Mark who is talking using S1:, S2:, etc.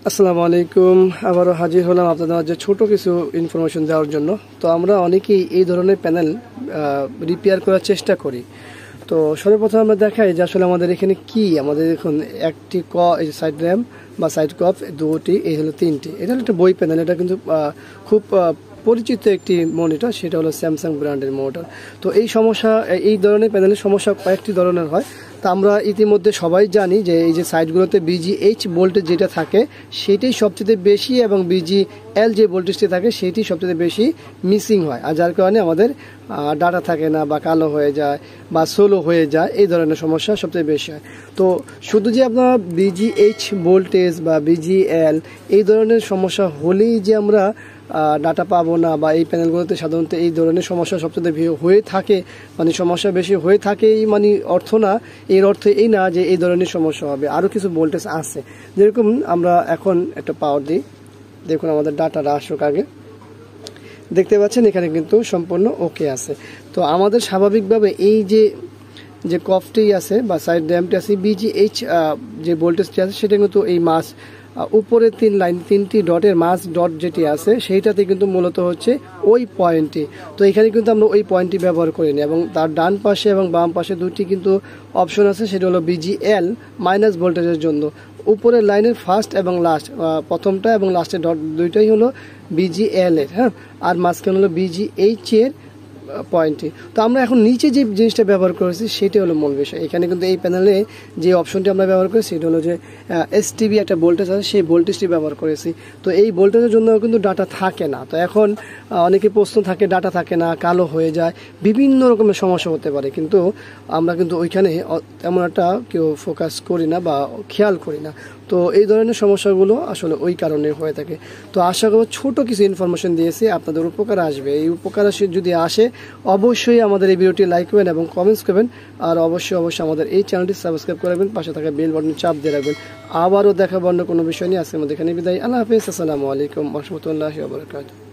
S1: আসসালামু আলাইকুম। আবারও হাজির হলাম আপনাদের মাঝে ছোট কিছু ইনফরমেশন দেওয়ার জন্য। তো আমরা অনেকেই এই ধরনের প্যানেল রিপেয়ার করার চেষ্টা করি। তো সর্বপ্রথম আমরা দেখাই যে আসলে আমাদের এখানে কি, আমাদের এখন একটি সাইড র্যাম বা সাইড কপ দুটি, এই হলো তিনটি। এটা হলো একটা বই প্যানেল। এটা কিন্তু খুব পরিচিত একটি মনিটর, সেটা হলো স্যামসাং ব্র্যান্ডের মনিটর। তো এই ধরনের প্যানেলের সমস্যা কয়েকটি ধরনের হয়। তা আমরা ইতিমধ্যে সবাই জানি যে এই যে সাইডগুলোতে BGH ভোল্টেজ যেটা থাকে সেটাই সবচেয়ে বেশি, এবং BGL যে ভোল্টেজটি থাকে সেটি সবচেয়ে বেশি মিসিং হয়, আর যার কারণে আমাদের ডাটা থাকে না বা কালো হয়ে যায় বা স্লো হয়ে যায়, এই ধরনের সমস্যা সবচেয়ে বেশি হয়। তো শুধু যে আপনার BGH ভোল্টেজ বা BGL এই ধরনের সমস্যা হলেই যে আমরা ডাটা পাবো না, বা এই প্যানেলগুলোতে সাধারণত এই ধরনের সমস্যা সবচেয়ে হয়ে থাকে, মানে সমস্যা বেশি হয়ে থাকে মানে অর্থ না, এর অর্থ এই না যে এই ধরনের সমস্যা হবে। আরও কিছু ভোল্টেজ আছে, যেরকম আমরা এখন একটা পাওয়ার দিই, দেখুন আমাদের ডাটাটা আসুক আগে। দেখতে পাচ্ছেন এখানে কিন্তু সম্পূর্ণ ওকে আছে। তো আমাদের স্বাভাবিকভাবে এই যে কফটি আছে বা সাইড র্যামটি আছে, BGH যে ভোল্টেজটি আছে সেটা কিন্তু এই উপরে তিনটি ডটের মাস ডট যেটি আছে সেইটাতে কিন্তু মূলত হচ্ছে ওই পয়েন্টটি। তো এখানে কিন্তু আমরা ওই পয়েন্টটি ব্যবহার করিনি, এবং তার ডান পাশে এবং বাম পাশে দুটি কিন্তু অপশন আছে, সেটা হলো BGL মাইনাস ভোল্টেজের জন্য। উপরের লাইনের ফার্স্ট এবং লাস্ট, প্রথমটা এবং লাস্টের ডট দুইটাই হলো BGL এর, হ্যাঁ, আর মাঝখানে হলো BGH এর পয়েন্টটি। তো আমরা এখন নিচে যে জিনিসটা ব্যবহার করেছি সেটা হলো মূল বিষয়। এখানে কিন্তু এই প্যানেলে যে অপশনটি আমরা ব্যবহার করেছি সেটা হলো যে STB একটা ভোল্টেজ আছে, সেই ভোল্টেজটি ব্যবহার করেছি। তো এই ভোল্টেজের জন্য কিন্তু ডাটা থাকে না। তো এখন অনেকে প্রশ্ন থাকে, ডাটা থাকে না, কালো হয়ে যায়, বিভিন্ন রকমের সমস্যা হতে পারে, কিন্তু আমরা কিন্তু ওইখানে তেমন একটা কেউ ফোকাস করি না বা খেয়াল করি না। তো এই ধরনের সমস্যাগুলো আসলে ওই কারণে হয়ে থাকে। তো আশা করব ছোট কিছু ইনফরমেশন দিয়েছি, আপনাদের উপকার আসবে। এই উপকার যদি আসে অবশ্যই আমাদের এই ভিডিওটি লাইক করবেন এবং কমেন্টস করবেন, আর অবশ্যই আমাদের এই চ্যানেলটি সাবস্ক্রাইব করে রাখবেন, পাশে থাকা বেল বাটন চাপ দিয়ে রাখবেন। আবারও দেখাবো অন্য কোনো বিষয় নিয়ে। আজকে আমাদের এখানে বিদায়। আল্লাহ হাফেজ। আসসালামু আলাইকুম ওয়া রাহমাতুল্লাহি ওয়া বারাকাতুহু।